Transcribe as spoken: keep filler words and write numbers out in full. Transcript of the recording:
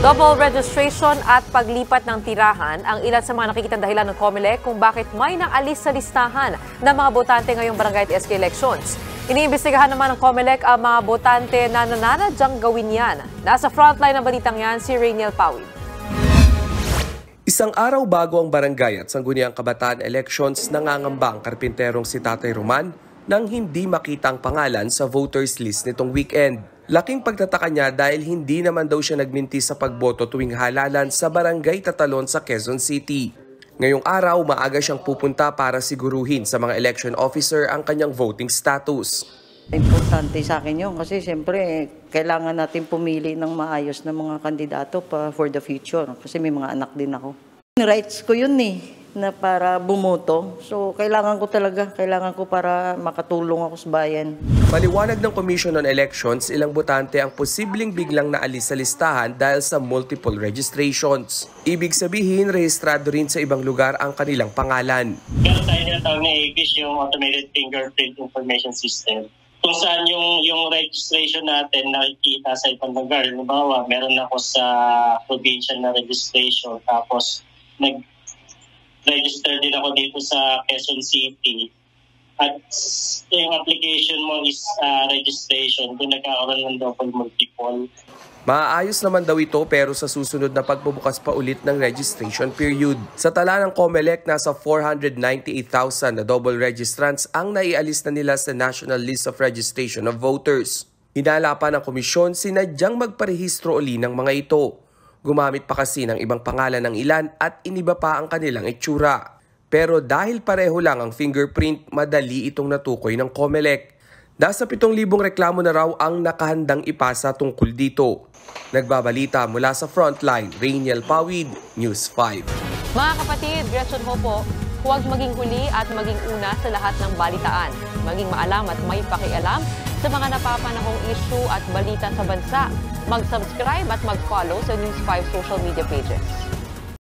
Double registration at paglipat ng tirahan ang ilan sa mga nakikitang dahilan ng COMELEC kung bakit may naalis sa listahan ng mga botante ngayong barangay at S K elections. Iniimbestigahan naman ng COMELEC ang mga botante na nananadyang gawin yan. Nasa frontline ng balitang yan si Rainiel Pawid. Isang araw bago ang barangay at sangguniang kabataan elections, nangangamba ang karpinterong si Tatay Roman nang hindi makita ang pangalan sa voters list nitong weekend. Laking pagtataka niya dahil hindi naman daw siya nagminti sa pagboto tuwing halalan sa barangay Tatalon sa Quezon City. Ngayong araw, maaga siyang pupunta para siguruhin sa mga election officer ang kanyang voting status. Importante sa akin yun kasi siyempre kailangan natin pumili ng maayos na mga kandidato pa for the future kasi may mga anak din ako. Rights ko yun eh, na para bumoto. So kailangan ko talaga, kailangan ko para makatulong ako sa bayan. Maliwanag ng Commission on Elections, ilang botante ang posibleng biglang naalis sa listahan dahil sa multiple registrations. Ibig sabihin, rehistrado rin sa ibang lugar ang kanilang pangalan. Meron tayo tinatawag na A B I S, yung Automated Fingerprint Information System. Kung saan yung, yung registration natin nakikita sa ibang lugar. Halimbawa, meron ako sa provincial na registration, tapos nag-register din ako dito sa Quezon City. At yung application mo is uh, registration, kung nagkakaroon ng double multiple. Maayos naman daw ito pero sa susunod na pagbubukas pa ulit ng registration period. Sa tala ng COMELEC, nasa four hundred ninety-eight thousand na double registrants ang naialis na nila sa National List of Registration of Voters. Hinala pa ng komisyon, sinadyang magparehistro uli ng mga ito. Gumamit pa kasi ng ibang pangalan ng ilan at iniba pa ang kanilang itsura. Pero dahil pareho lang ang fingerprint, madali itong natukoy ng COMELEC. Nasa pitong libong reklamo na raw ang nakahandang ipasa tungkol dito. Nagbabalita mula sa Frontline, Rainiel Pawid, News five. Mga kapatid, Gretchen Hopo, huwag maging huli at maging una sa lahat ng balitaan. Maging maalam at may pakialam sa mga napapanahong issue at balita sa bansa. Mag-subscribe at mag-follow sa News five social media pages.